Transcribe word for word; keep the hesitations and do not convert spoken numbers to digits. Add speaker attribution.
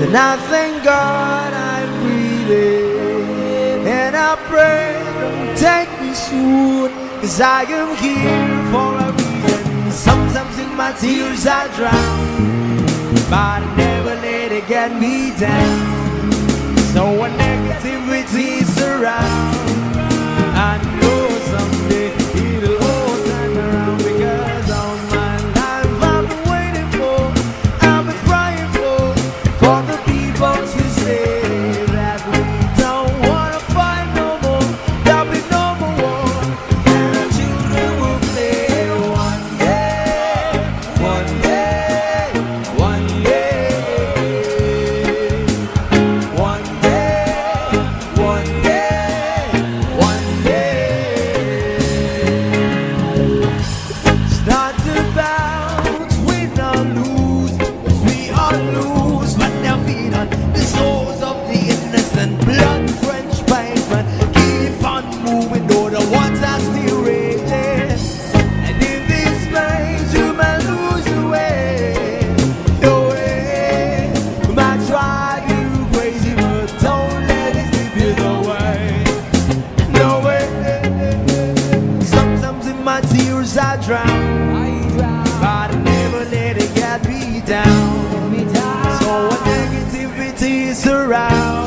Speaker 1: And I thank God I'm breathing, and I pray don't take me soon, 'cause I am here for a reason. Sometimes in my tears I drown, but I never let it get me down. So when negativity surrounds, I know someday it'll all turn around, because all my life I've been waiting for, I've been crying for, for the people to say that we don't wanna fight no more, there'll be no more war, and our children will play one day, one day, one day, one day, one day, one day. It's not about win or lose, we all lose, but they'll feed on the souls of the innocent, blood-drenched pavement. Keep on moving, though the water's still raging. And in this place, you may lose the way. No way, we might drive you crazy, but don't let it slip you away. No way. Sometimes in my tears I drown, but I never let it get me down. So when negativity surrounds,